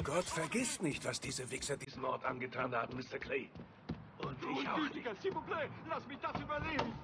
Gott vergisst nicht, was diese Wichser diesem Ort angetan haben, Mr. Clay. Und ich auch nicht. S'il vous plaît, lass mich das überleben.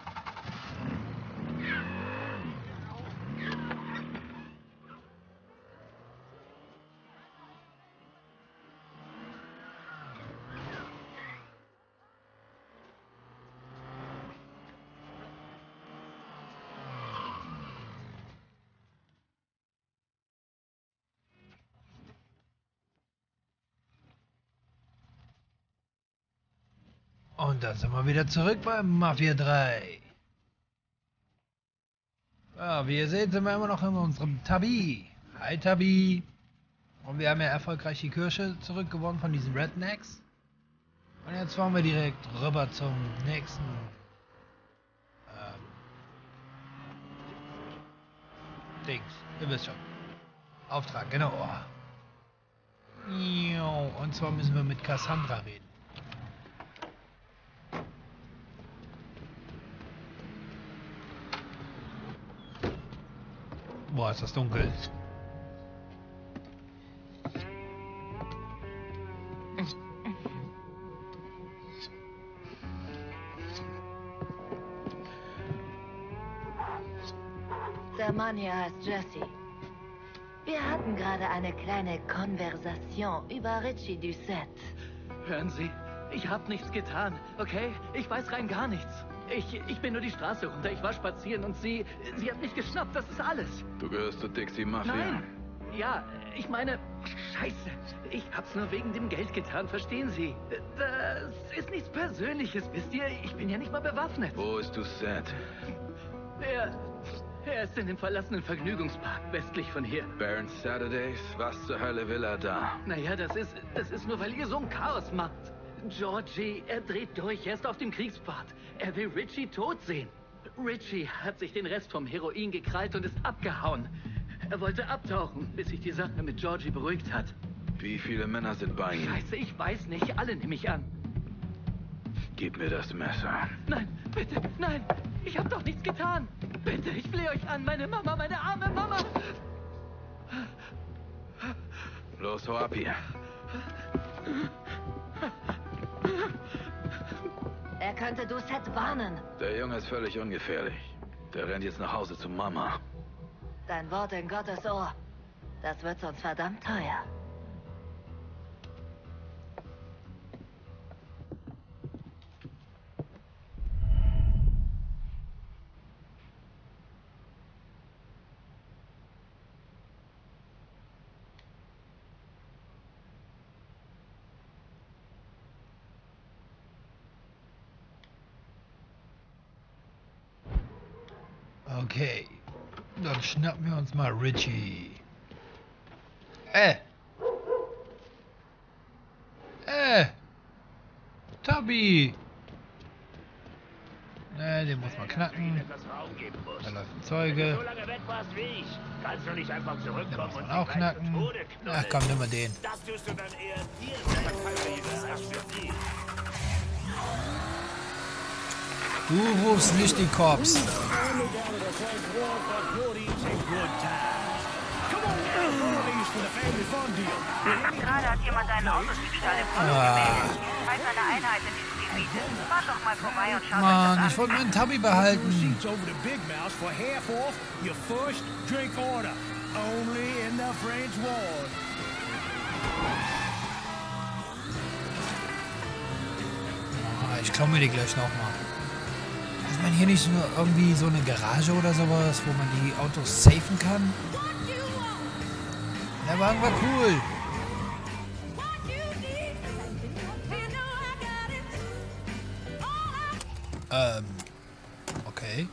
Und da sind wir wieder zurück beim Mafia 3. Ja, wie ihr seht, sind wir immer noch in unserem Tabi. Hi Tabi. Und wir haben ja erfolgreich die Kirche zurückgewonnen von diesen Rednecks. Und jetzt fahren wir direkt rüber zum nächsten Dings. Ihr wisst schon. Auftrag, genau. Und zwar müssen wir mit Cassandra reden. Boah, ist das dunkel. Der Mann hier heißt Jesse. Wir hatten gerade eine kleine Konversation über Richie Doucette. Hören Sie, ich habe nichts getan, okay? Ich weiß rein gar nichts. Ich bin nur die Straße runter, ich war spazieren und sie hat mich geschnappt, das ist alles. Du gehörst zur Dixie Mafia? Nein, ja, ich meine, scheiße, ich hab's nur wegen dem Geld getan, verstehen Sie? Das ist nichts Persönliches, wisst ihr? Ich bin ja nicht mal bewaffnet. Wo ist Doucette? Er ist in dem verlassenen Vergnügungspark westlich von hier. Baron Saturdays? Was zur Hölle will er da? Naja, das ist nur, weil ihr so ein Chaos macht. Georgie, er dreht durch, er ist auf dem Kriegspfad. Er will Richie tot sehen. Richie hat sich den Rest vom Heroin gekrallt und ist abgehauen. Er wollte abtauchen, bis sich die Sache mit Georgie beruhigt hat. Wie viele Männer sind bei ihm? Scheiße, ich weiß nicht, alle nehme ich an. Gib mir das Messer. Nein, bitte, nein, ich habe doch nichts getan. Bitte, ich flehe euch an, meine Mama, meine arme Mama. Los, hau ab hier. Er könnte Doucette warnen. Der Junge ist völlig ungefährlich. Der rennt jetzt nach Hause zu Mama. Dein Wort in Gottes Ohr. Das wird uns verdammt teuer. Okay, dann schnappen wir uns mal Richie. Tabi! Ne, den muss man knacken. Da läuft ein Zeuge. Kannst du nicht einfach Den zurückkommen muss man und auch knacken. Ach komm, nimm mal den. Das tust du dann eher dir, das erst für sie. Du rufst nicht die Cops. Gerade hat jemand einen Autodiebstahl im Polo gemeldet. Falls eine Einheit in diesem Gebiet ist, fahr doch mal vorbei und schau Mann, euch ich wollte meinen Tabi behalten. Ich klau mir die gleich nochmal. Ist man hier nicht nur irgendwie so eine Garage oder sowas, wo man die Autos safen kann? Der Wagen war cool. Okay.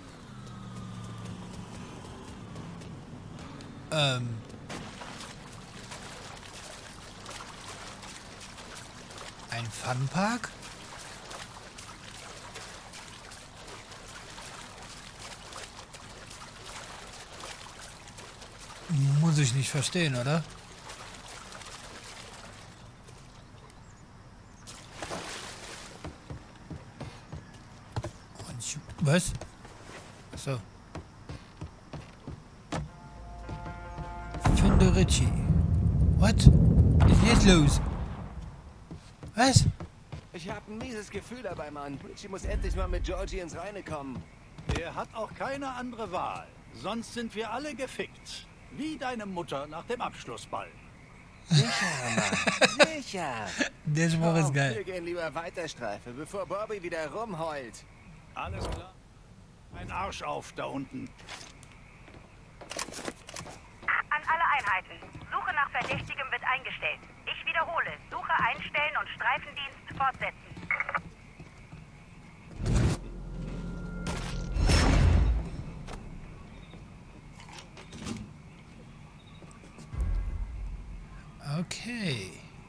Ein Funpark? Muss ich nicht verstehen, oder? Was? So. Finde Richie. What? Was ist denn jetzt los? Was? Ich habe ein mieses Gefühl dabei, Mann. Richie muss endlich mal mit Georgie ins Reine kommen. Er hat auch keine andere Wahl. Sonst sind wir alle gefickt. Wie deine Mutter nach dem Abschlussball. Sicher, Mann. Sicher. Der Spruch ist Wir geil. gehen lieber weiter, Streife, bevor Bobby wieder rumheult. Alles klar. Ein Arsch auf da unten. An alle Einheiten. Suche nach Verdächtigem wird eingestellt. Ich wiederhole. Suche einstellen und Streifendienst fortsetzen. Okay.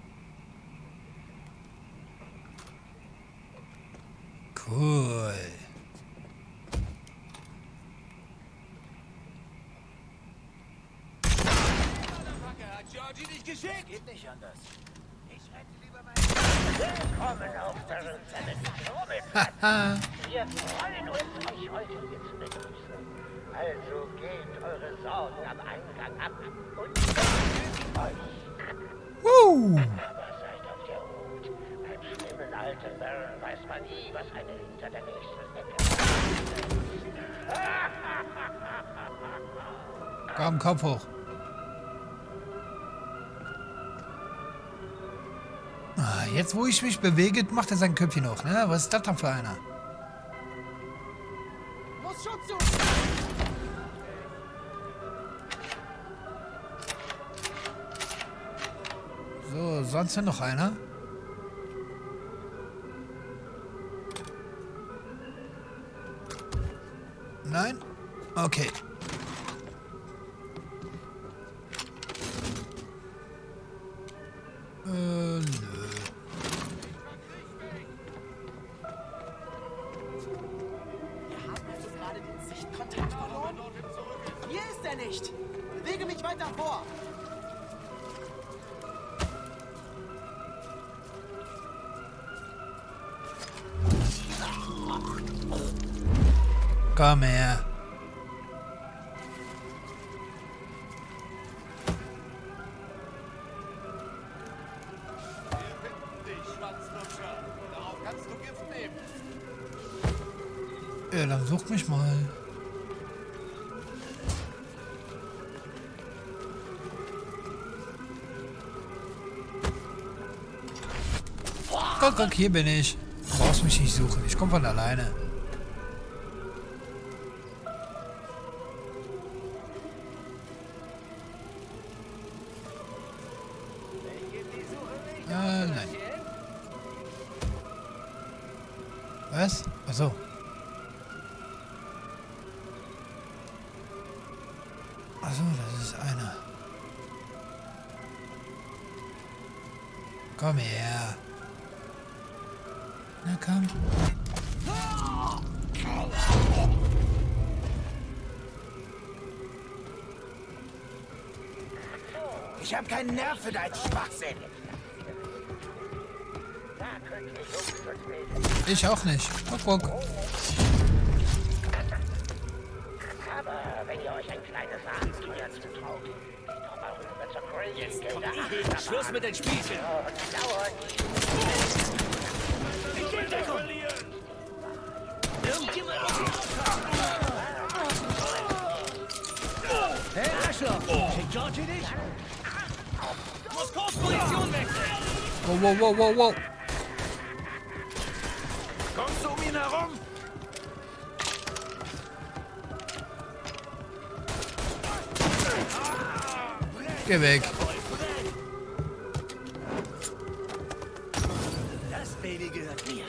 Cool. Hat Georgie dich geschickt? Geht nicht anders. Ich hätte lieber mein... Willkommen auf der Haha. Wir freuen uns, euch heute hier zu begrüßen. Also gebt eure Sorgen am Eingang ab und vergnügt euch. Aber seid auf der Hut. Beim schlimmen alten Baron weiß man nie, was einen hinter der nächsten Ecke Komm, Kopf hoch. Ah, jetzt, wo ich mich bewege, macht er sein Köpfchen hoch, ne? Was ist das denn für einer? Muss Schutz zu! So, sonst noch einer? Nein? Okay. Nö. Wir haben also gerade den Sichtkontakt verloren? Hier ist er nicht! Bewege mich weiter vor! Komm her. Ja, dann such mich mal. Guck, hier bin ich. Du brauchst mich nicht suchen. Ich komme von alleine. Nein. Was? Achso. Achso, das ist einer. Komm her. Na komm. Ich habe keinen Nerv für deinen Schwachsinn. Ich auch nicht. Guck. Aber wenn ihr euch ein kleines Abenteuer zutraut, geht doch mal rüber zur Crazy Gilde. Schluss mit den Spielchen! Ich will dich verlieren! Hey, Arschloch! Schickt Georgie dich? Muss kurz Position wechseln! Wow. Kommst du um ihn herum? Geh weg. Das Baby gehört mir.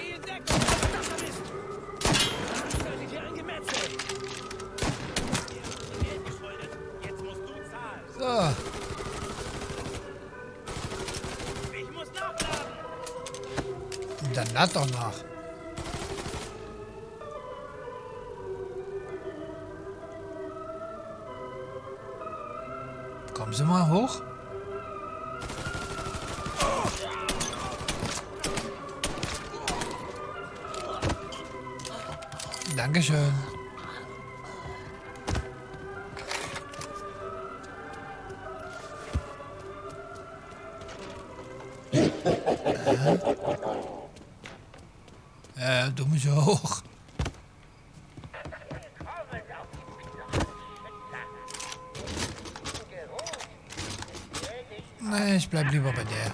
So. Ich muss nachladen. Dann lad doch nach. Kommen Sie mal hoch. Dankeschön. Ja, du mich auch. Nee, ich bleib lieber bei der.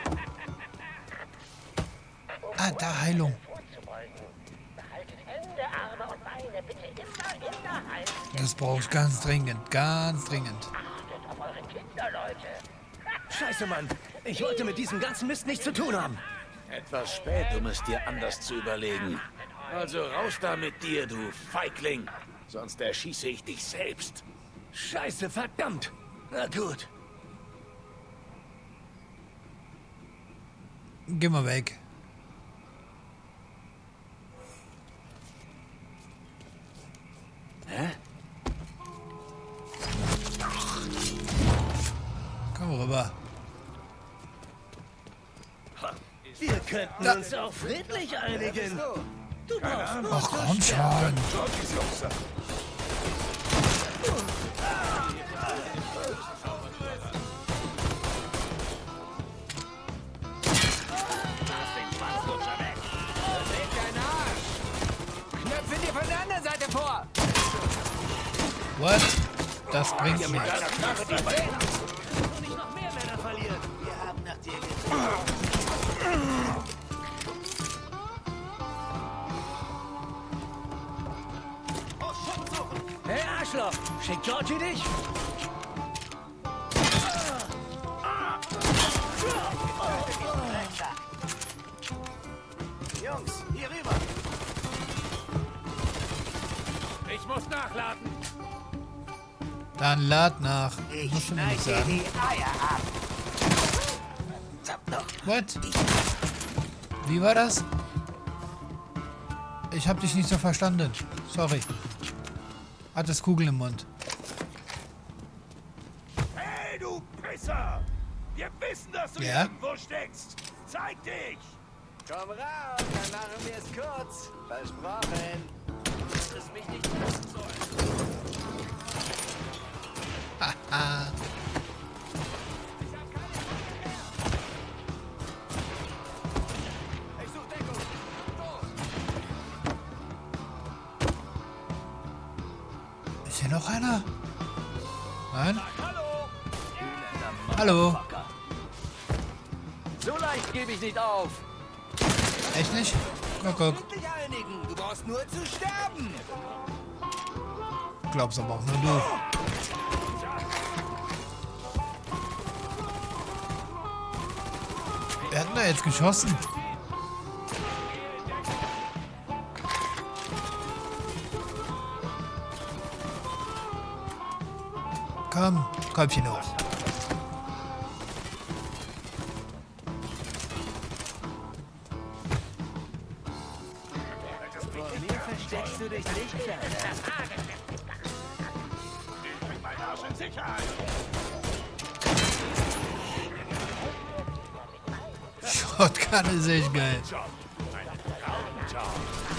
Ah, da Heilung. Das brauche ich ganz dringend, ganz dringend. Scheiße, Mann. Ich wollte mit diesem ganzen Mist nichts zu tun haben. Etwas spät, um es dir anders zu überlegen. Also raus da mit dir, du Feigling. Sonst erschieße ich dich selbst. Scheiße, verdammt. Na gut. Geh mal weg. Hä? Komm rüber. Wir könnten uns auch friedlich einigen. Du brauchst nur Ach komm schon. Knöpfe dir von der anderen Seite vor! What? Das bringt nichts. Und nicht noch mehr Männer verlieren. Wir haben nach dir gesucht. Hey Arschloch, schickt Georgie dich? Jungs, hier rüber. Ich muss nachladen. Dann lad nach. Ich Musst du mir nicht schneide sagen. die Eier ab. What? Wie war das? Ich hab dich nicht so verstanden. Sorry. Hattest Kugel im Mund. Hey, du Pisser! Wir wissen, dass du Ja? irgendwo steckst. Zeig dich! Komm raus, dann machen wir es kurz. Versprochen. Du es mich nicht wissen sollen. Haha. Ich such Deckung. Ist hier noch einer? Nein? Hallo! Hallo? So leicht gebe ich nicht auf. Echt nicht? Guck, guck. Dich einigen. Du brauchst nur zu sterben. Glaubst aber auch nur du. Wer hat denn da jetzt geschossen? Komm, Köpfchen hoch. Vor mir versteckst du dich nicht, Kleiner. Ich bring meinen Arsch in Sicherheit. Shotgun ist echt geil. Job. Einen Traumjob.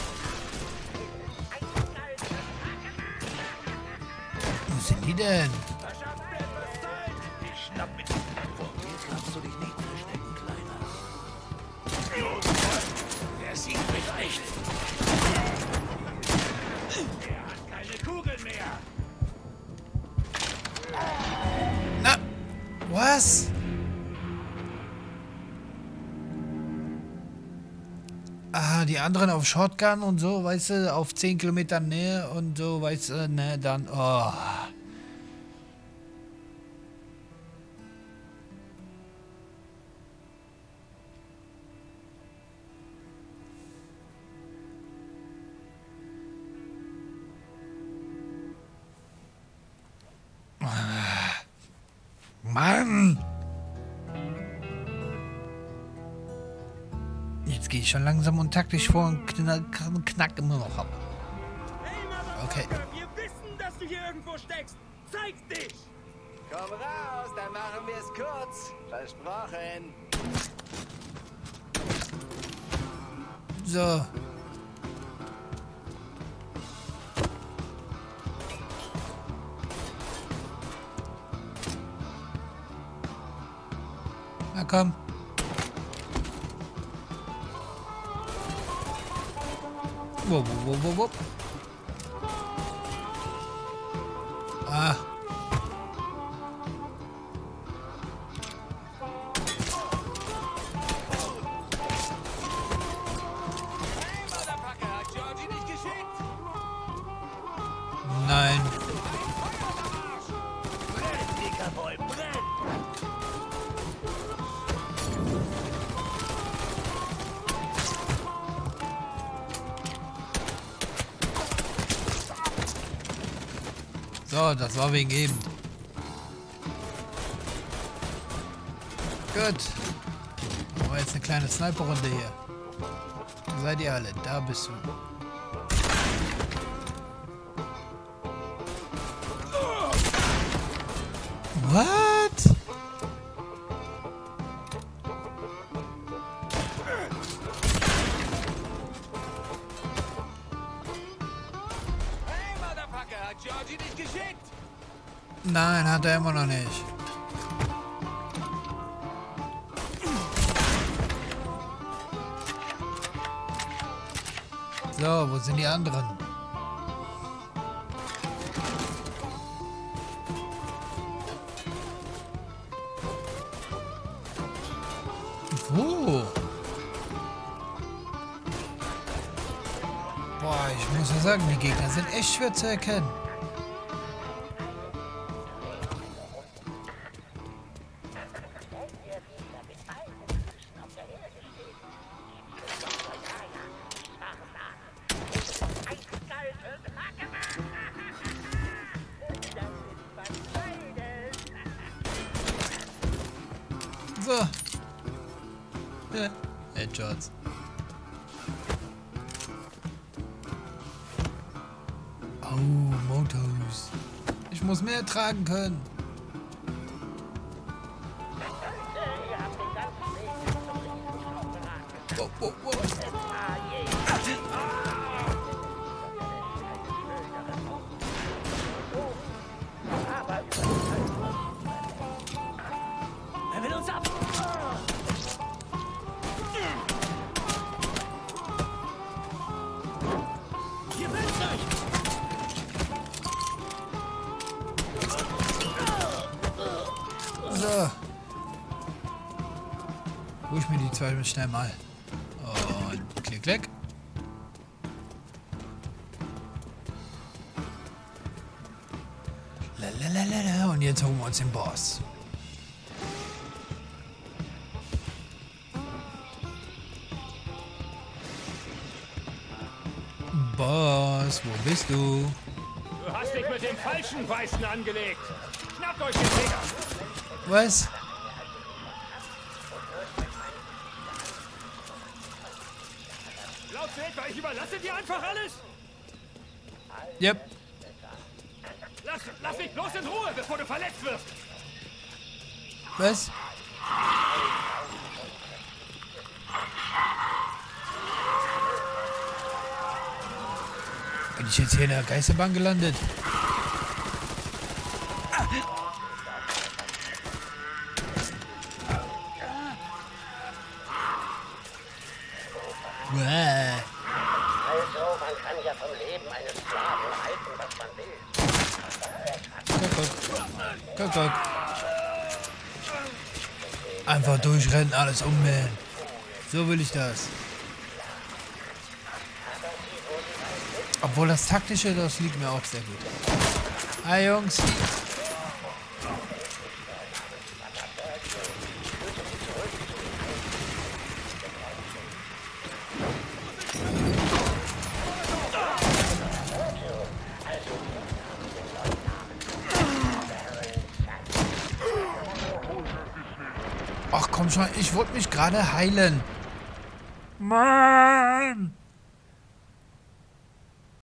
Wo sind die denn? Verschaff mir etwas Zeit. Ich schnapp mit. Vor mir kannst du dich nicht verstecken, Kleiner. Los, er sieht mich nicht. Er hat keine Kugeln mehr. Na, was? Ah, die anderen auf Shotgun und so, weißt du, auf 10 Kilometer Nähe und so, weißt du, ne, dann, oh. Mann! Jetzt gehe ich schon langsam und taktisch vor und knack immer noch ab. Okay. Wir wissen, dass du hier irgendwo steckst. Zeig dich! Komm raus, dann machen wir es kurz. Versprochen. So. Na komm. Wupp, wupp, wupp, wupp. Ah. Nein. So, das war wegen eben. Gut. Machen wir jetzt eine kleine Sniper-Runde hier. Wo seid ihr alle? Da bist du. What? Nein, hat er immer noch nicht. So, wo sind die anderen? Wo? Boah, ich muss ja sagen, die Gegner sind echt schwer zu erkennen. So. Ja, Headshots. Oh, Motos. Ich muss mehr tragen können. Oh, oh, oh. Er will uns ab. Hier bist euch. So. Hol ich mir die zwei schnell mal. Und klick, klick. Lalalala. Und jetzt holen wir uns den Boss. Boss, wo bist du? Du hast dich mit dem falschen Weißen angelegt. Schnappt euch den Finger. Was? Glaubst du etwa, ich überlasse dir einfach alles? Yep. Lass mich bloß in Ruhe, bevor du verletzt wirst. Was? Bin ich jetzt hier in der Geisterbahn gelandet? Also, man kann ja vom Leben eines Sklaven halten, was man will. Guck, guck. Einfach durchrennen, alles ummähen. So will ich das. Obwohl das Taktische, das liegt mir auch sehr gut. Hi Jungs. Ach komm schon, ich wollte mich gerade heilen. Mann!